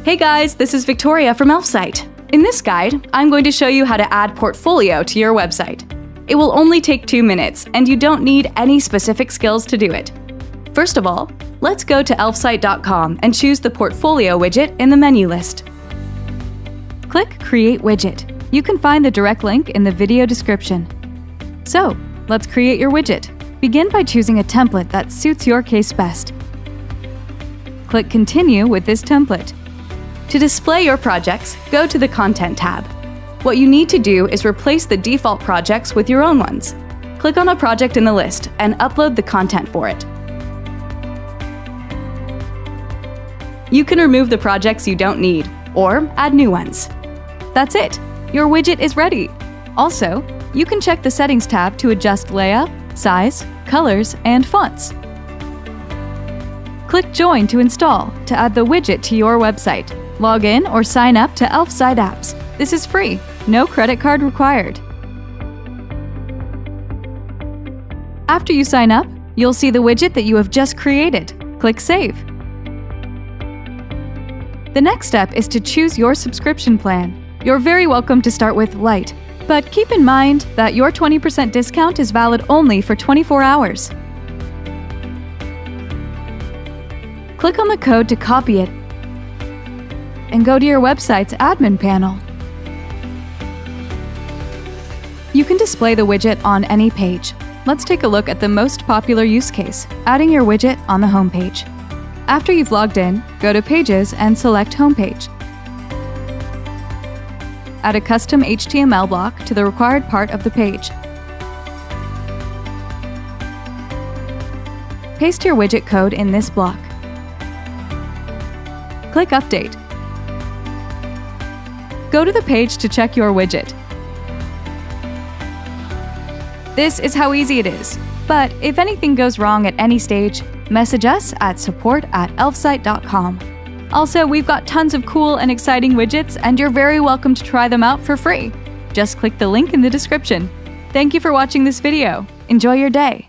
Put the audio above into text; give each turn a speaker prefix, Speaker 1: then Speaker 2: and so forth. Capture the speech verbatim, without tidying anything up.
Speaker 1: Hey guys, this is Victoria from Elfsight. In this guide, I'm going to show you how to add Portfolio to your website. It will only take two minutes, and you don't need any specific skills to do it. First of all, let's go to elfsight dot com and choose the Portfolio widget in the menu list. Click Create Widget. You can find the direct link in the video description. So, let's create your widget. Begin by choosing a template that suits your case best. Click Continue with this template. To display your projects, go to the Content tab. What you need to do is replace the default projects with your own ones. Click on a project in the list and upload the content for it. You can remove the projects you don't need, or add new ones. That's it! Your widget is ready! Also, you can check the Settings tab to adjust layout, size, colors, and fonts. Click Join to install to add the widget to your website. Log in or sign up to Elfsight apps. This is free, no credit card required. After you sign up, you'll see the widget that you have just created. Click Save. The next step is to choose your subscription plan. You're very welcome to start with Lite, but keep in mind that your twenty percent discount is valid only for twenty-four hours. Click on the code to copy it and go to your website's admin panel. You can display the widget on any page. Let's take a look at the most popular use case, adding your widget on the home page. After you've logged in, go to Pages and select Homepage. Add a custom H T M L block to the required part of the page. Paste your widget code in this block. Click Update. Go to the page to check your widget. This is how easy it is. But if anything goes wrong at any stage, message us at support at elfsight dot com. Also, we've got tons of cool and exciting widgets, and you're very welcome to try them out for free. Just click the link in the description. Thank you for watching this video. Enjoy your day.